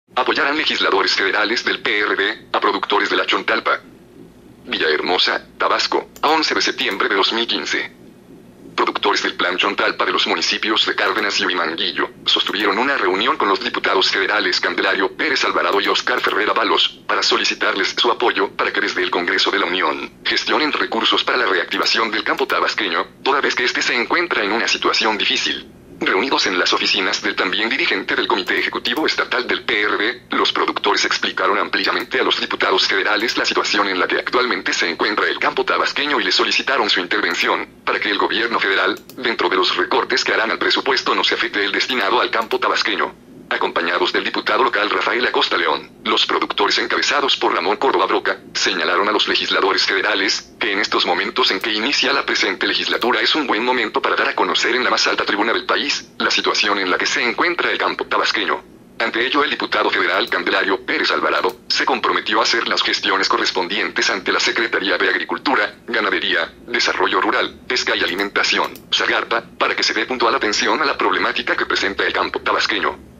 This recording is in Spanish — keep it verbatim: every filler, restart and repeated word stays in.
Apoyarán legisladores federales del P R D a productores de la Chontalpa. Villahermosa, Tabasco, a once de septiembre de dos mil quince. Productores del Plan Chontalpa de los municipios de Cárdenas y Huimanguillo sostuvieron una reunión con los diputados federales Candelario Pérez Alvarado y Óscar Ferrer Avalos para solicitarles su apoyo para que desde el Congreso de la Unión gestionen recursos para la reactivación del campo tabasqueño, toda vez que este se encuentra en una situación difícil. Reunidos en las oficinas del también dirigente del Comité Ejecutivo Estatal del P R D, los productores explicaron ampliamente a los diputados federales la situación en la que actualmente se encuentra el campo tabasqueño y les solicitaron su intervención, para que el gobierno federal, dentro de los recortes que harán al presupuesto, no se afecte el destinado al campo tabasqueño. Acompañados del diputado local Rafael Acosta León, los productores encabezados por Ramón Córdoba Broca, señalaron a los legisladores federales, que en estos momentos en que inicia la presente legislatura es un buen momento para dar a conocer en la más alta tribuna del país, la situación en la que se encuentra el campo tabasqueño. Ante ello, el diputado federal Candelario Pérez Alvarado, se comprometió a hacer las gestiones correspondientes ante la Secretaría de Agricultura, Ganadería, Desarrollo Rural, Pesca y Alimentación, SAGARPA, para que se dé puntual atención a la problemática que presenta el campo tabasqueño.